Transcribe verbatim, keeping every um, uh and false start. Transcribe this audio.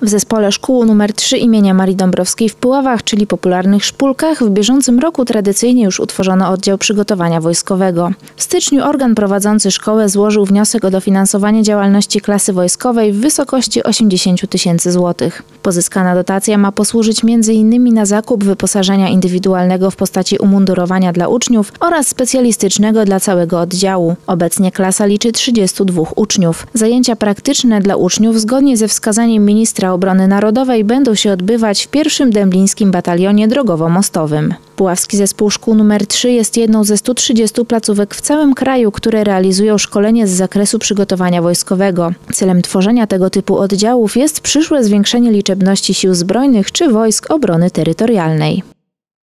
W zespole szkół numer trzy imienia Marii Dąbrowskiej w Puławach, czyli popularnych Szpulkach, w bieżącym roku tradycyjnie już utworzono oddział przygotowania wojskowego. W styczniu organ prowadzący szkołę złożył wniosek o dofinansowanie działalności klasy wojskowej w wysokości osiemdziesiąt tysięcy złotych. Pozyskana dotacja ma posłużyć między innymi na zakup wyposażenia indywidualnego w postaci umundurowania dla uczniów oraz specjalistycznego dla całego oddziału. Obecnie klasa liczy trzydziestu dwóch uczniów. Zajęcia praktyczne dla uczniów zgodnie ze wskazaniem ministra obrony narodowej będą się odbywać w pierwszym Dęblińskim Batalionie Drogowo-Mostowym. Puławski Zespół Szkół numer trzy jest jedną ze stu trzydziestu placówek w całym kraju, które realizują szkolenie z zakresu przygotowania wojskowego. Celem tworzenia tego typu oddziałów jest przyszłe zwiększenie liczebności sił zbrojnych czy wojsk obrony terytorialnej.